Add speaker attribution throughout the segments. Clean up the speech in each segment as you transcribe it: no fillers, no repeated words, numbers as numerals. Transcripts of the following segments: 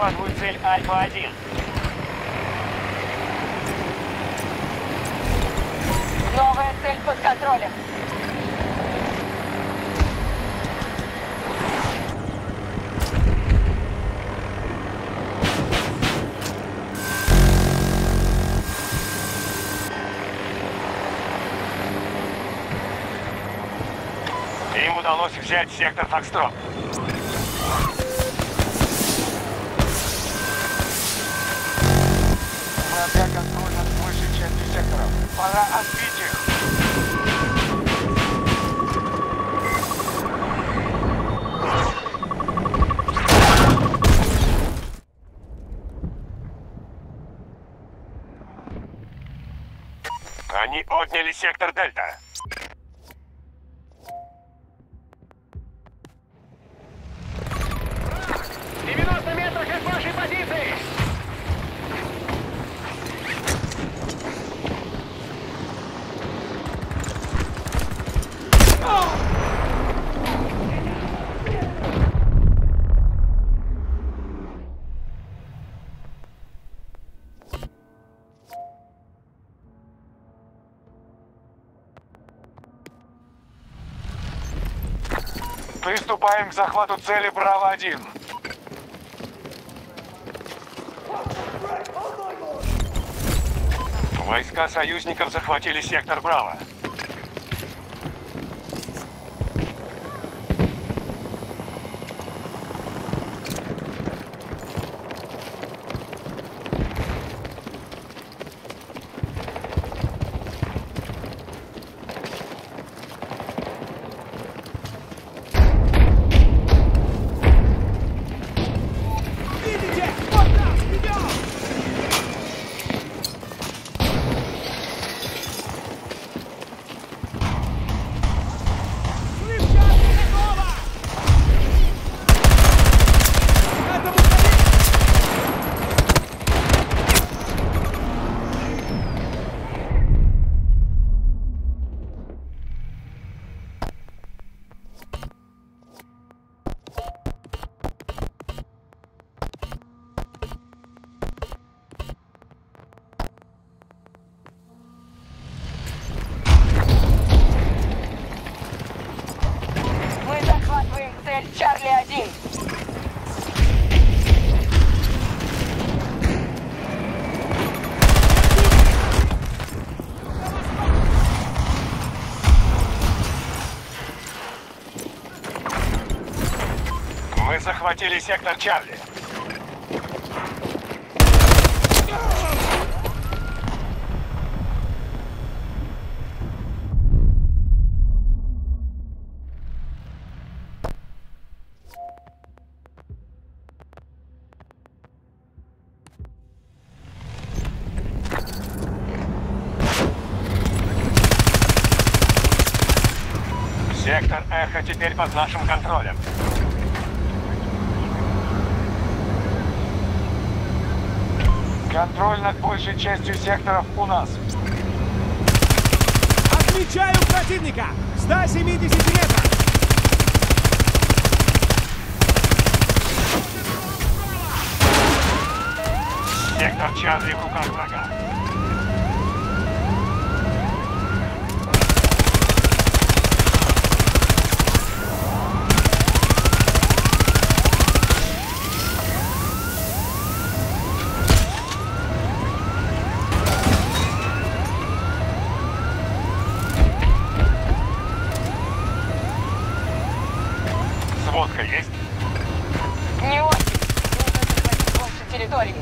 Speaker 1: захватывают цель Альфа-1.
Speaker 2: Новая цель под контролем.
Speaker 1: Им удалось взять сектор Фокстрот.
Speaker 3: Врага контроль над большей частью секторов. Пора отбить их.
Speaker 1: Они отняли сектор Дельта. В 90 метрах от вашей позиции!
Speaker 3: Приступаем к захвату цели Браво-1.
Speaker 1: Войска союзников захватили сектор Браво.
Speaker 2: Цель Чарли-1.
Speaker 1: Мы захватили сектор Чарли. Сектор Эхо теперь под нашим контролем.
Speaker 3: Контроль над большей частью секторов у нас.
Speaker 4: Отмечаю противника! 170 метров!
Speaker 1: Сектор Чарли в руках врага. Сводка есть?
Speaker 2: Не очень. Нужно захватить больше территории.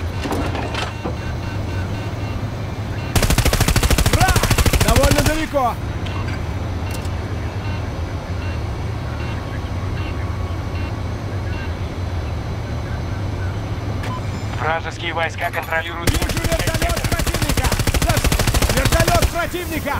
Speaker 4: Враг! Довольно далеко!
Speaker 1: Вражеские войска контролируют...
Speaker 4: Вижу вертолет противника! Вертолет противника!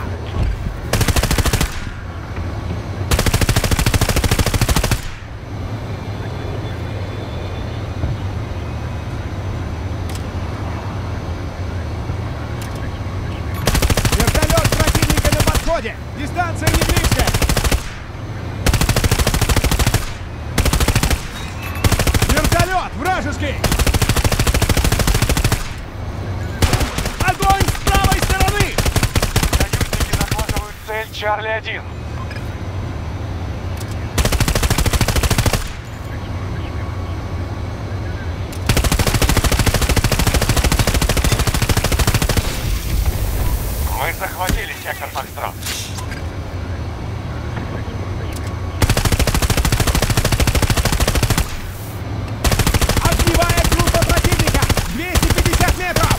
Speaker 4: Вертолет противника на подходе! Дистанция не близкая! Вертолет! Вражеский! Огонь с правой стороны!
Speaker 1: Союзники захватывают цель Чарли-1. Мы захватили сектор Фокстрот.
Speaker 4: Огневая группа противника! 250 метров!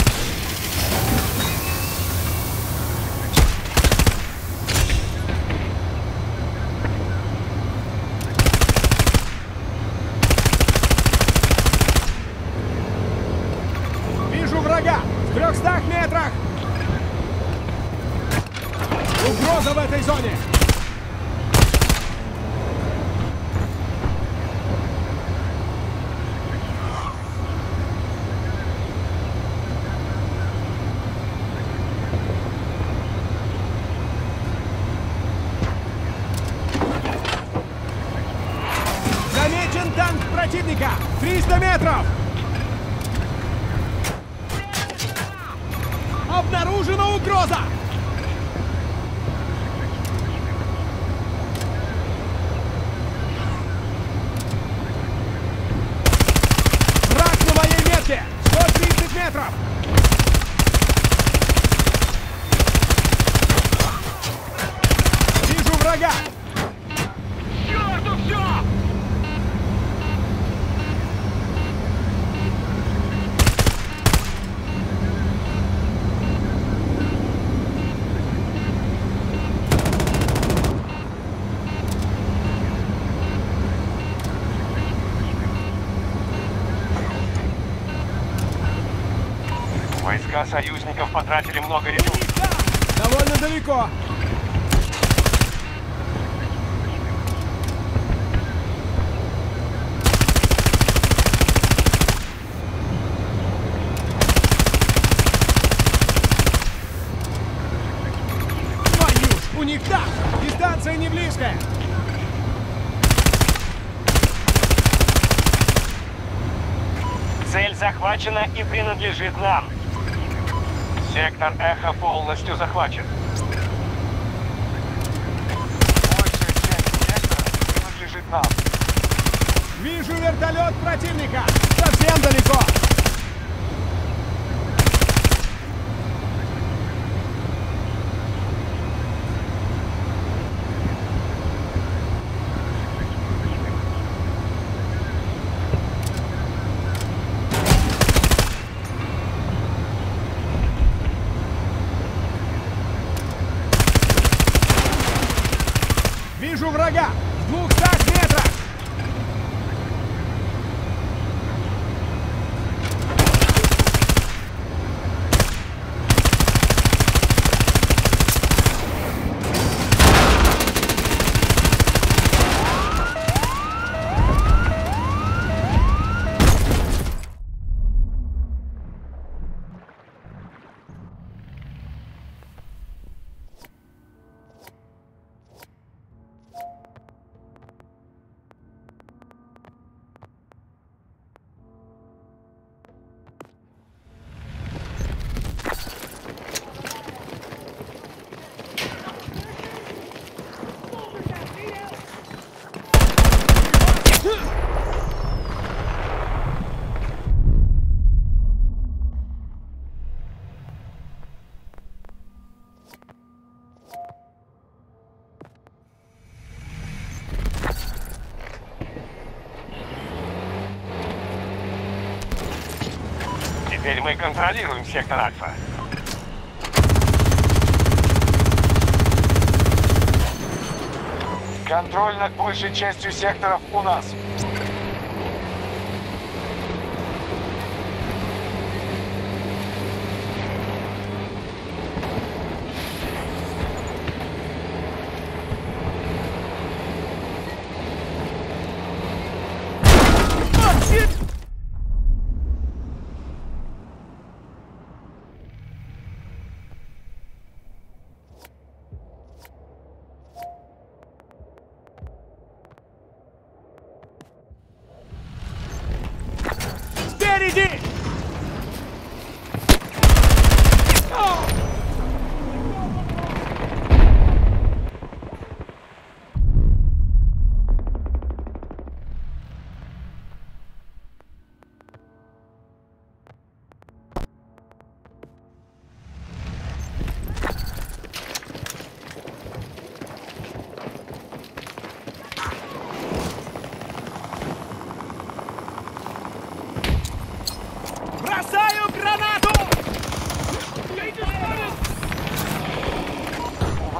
Speaker 4: Вижу врага! В 300 метрах! Угроза в этой зоне! Замечен танк противника! 300 метров! Обнаружена угроза! Враг на моей метке! 130 метров! Вижу врага! Чёрту всё!
Speaker 1: Войска союзников потратили много ресурсов.
Speaker 4: Довольно далеко. Твою ж, у них так! Дистанция не близкая.
Speaker 1: Цель захвачена и принадлежит нам. Сектор Эхо полностью захвачен. Большая часть сектора принадлежит нам.
Speaker 4: Вижу вертолет противника. Совсем далеко. Вижу врага! В 200 метрах!
Speaker 1: Теперь мы контролируем сектор Альфа. Контроль над большей частью секторов у нас.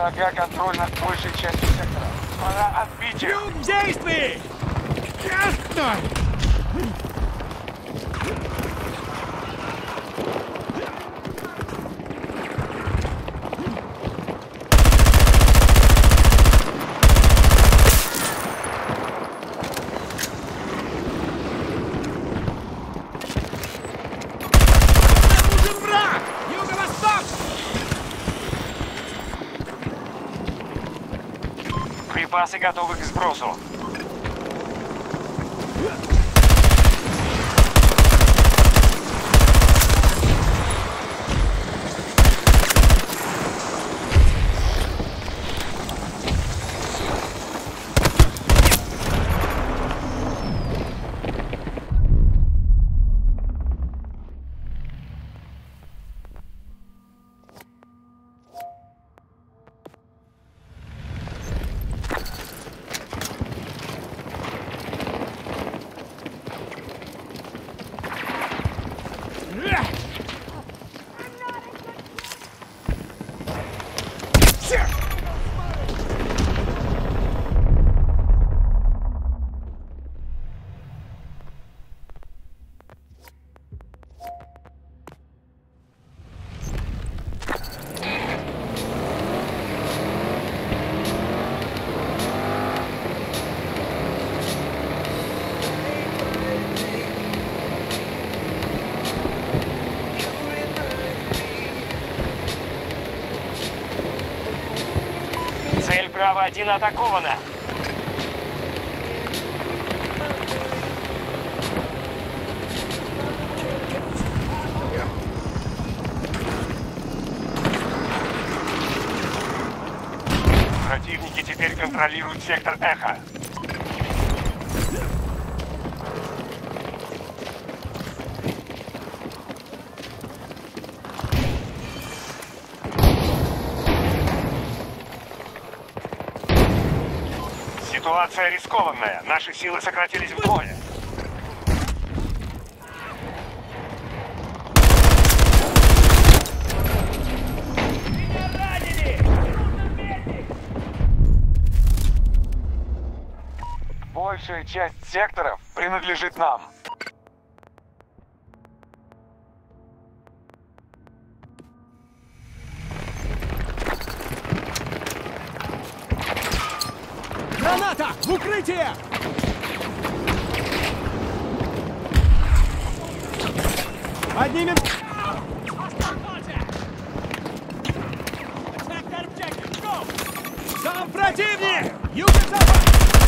Speaker 3: Врага контроль над большей частью сектора. Пора отбить их.
Speaker 4: Трюк в действии! Ясно! Нужен враг! Юго-восток!
Speaker 1: Припасы готовы к сбросу. Цель Браво-1 атакована. Противники теперь контролируют сектор Эхо. Ситуация рискованная. Наши силы сократились вдвое.
Speaker 3: Большая часть секторов принадлежит нам.
Speaker 4: Граната! В укрытие! Поднимем... Там противник! Юго-запад!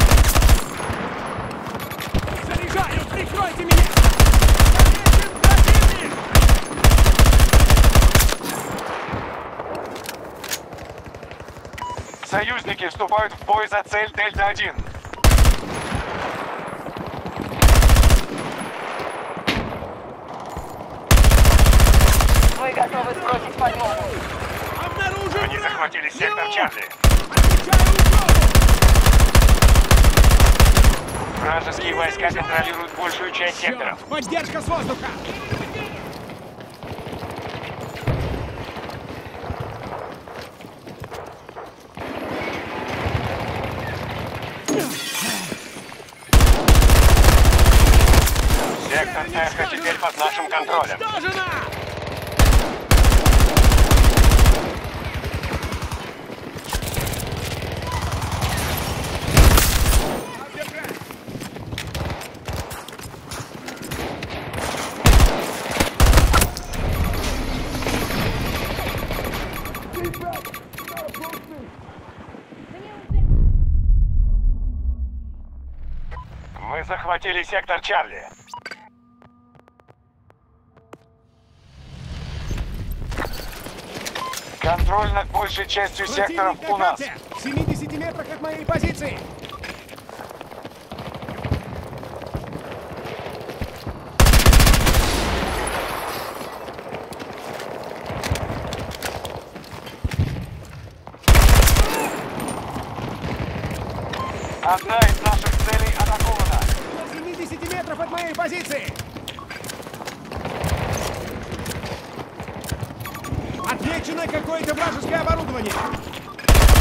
Speaker 4: Заряжаю! Прикройте меня! Замечен противник!
Speaker 3: Союзники вступают в бой за цель Дельта-1.
Speaker 2: Вы готовы сбросить подмогу?
Speaker 4: Обнаружен
Speaker 1: Они
Speaker 4: враг!
Speaker 1: захватили сектор
Speaker 4: Его!
Speaker 1: Чарли.
Speaker 4: Отвечаю угрозу!
Speaker 1: Вражеские войска контролируют большую часть секторов.
Speaker 4: Черт! Поддержка с воздуха!
Speaker 1: Сектор Эхо теперь под нашим контролем.
Speaker 4: Уничтожено!
Speaker 1: Мы захватили сектор Чарли.
Speaker 3: Контроль над большей частью секторов
Speaker 4: Противник
Speaker 3: у
Speaker 4: на
Speaker 3: нас.
Speaker 4: карте! В 70 метрах от моей позиции!
Speaker 3: Одна из наших целей атакована.
Speaker 4: В 70 метров от моей позиции! Отмечено какое-то вражеское оборудование!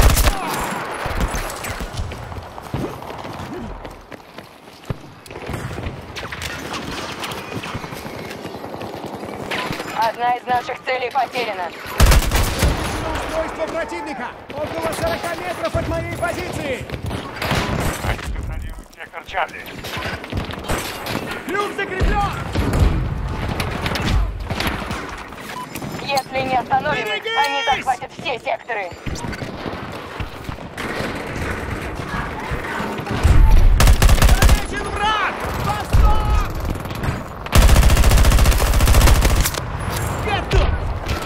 Speaker 2: наших целей потеряно.
Speaker 4: Устройство противника! Около 40 метров от моей позиции!
Speaker 1: Они контролируют сектор Чарли.
Speaker 4: Крюк закреплен!
Speaker 2: Если не остановим их, они захватят все секторы.
Speaker 4: Замечен враг! Восток! Готов!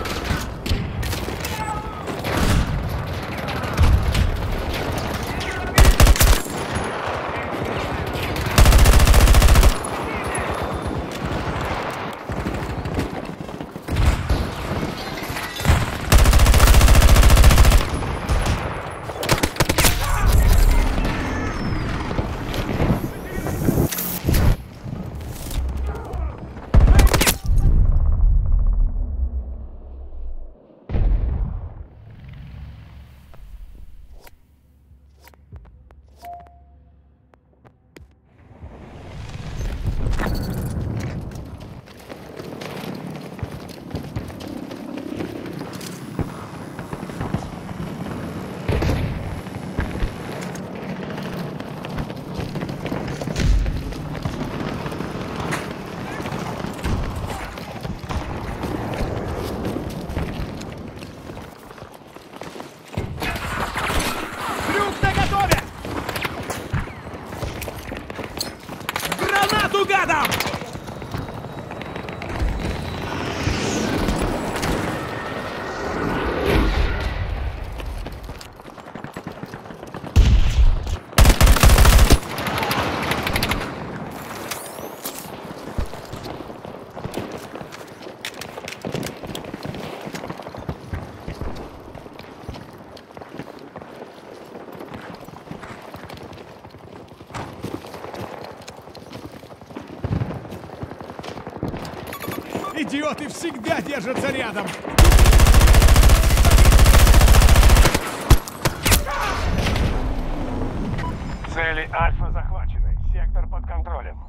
Speaker 4: Гадом! Идиоты всегда держатся рядом!
Speaker 1: Цели Альфа захвачены. Сектор под контролем.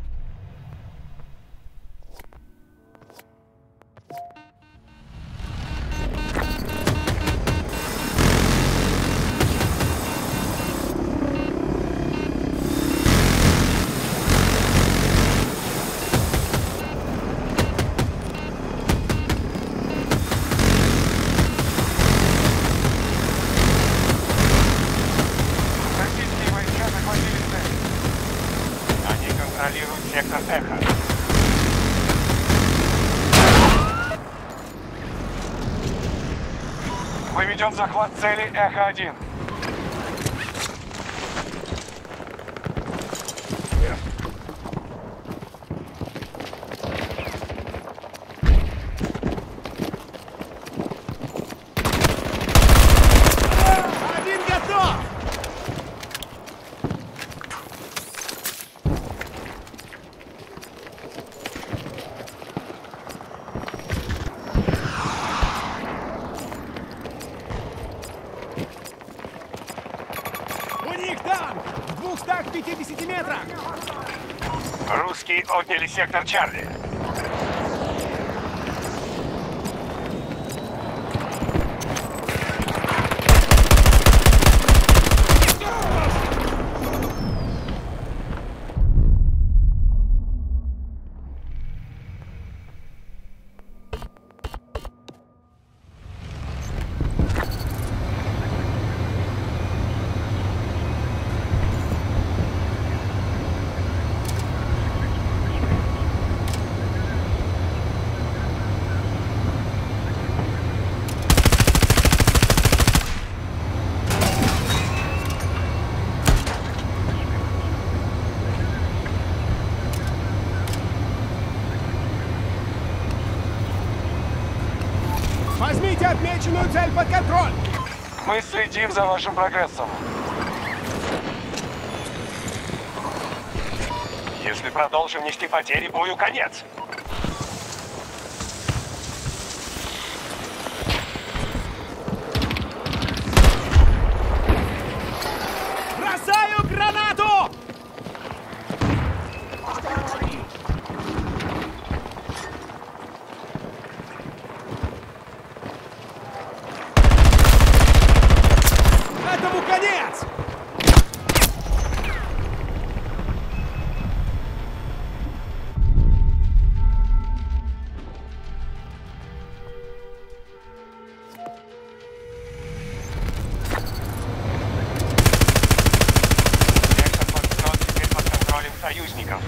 Speaker 1: Российские войска захватили цель. Они контролируют сектор Эхо. Мы ведем захват цели Эхо-1.
Speaker 4: Один готов! У них танк! В 250 метрах!
Speaker 1: Русские отняли сектор Чарли.
Speaker 4: Возьмите отмеченную цель под контроль!
Speaker 1: Мы следим за вашим прогрессом. Если продолжим нести потери, бою конец.
Speaker 4: Бросаю гранату! конец!
Speaker 1: Сектор Фокстрот теперь под контролем союзников.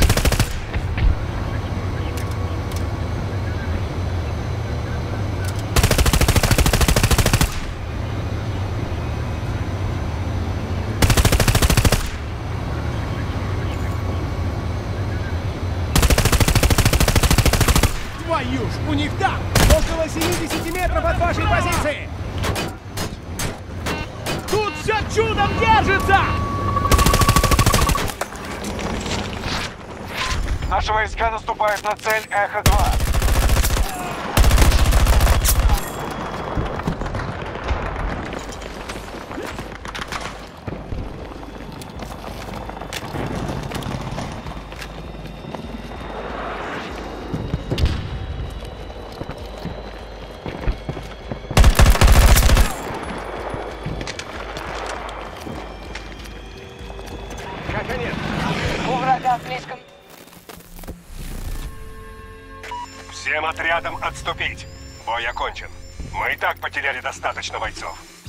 Speaker 4: Твою ж, у них там! Около 70 метров от вашей позиции! Тут все чудом держится!
Speaker 1: Наши войска наступают на цель Эхо-2.
Speaker 2: У врага слишком...
Speaker 1: Всем отрядам отступить. Бой окончен. Мы и так потеряли достаточно бойцов.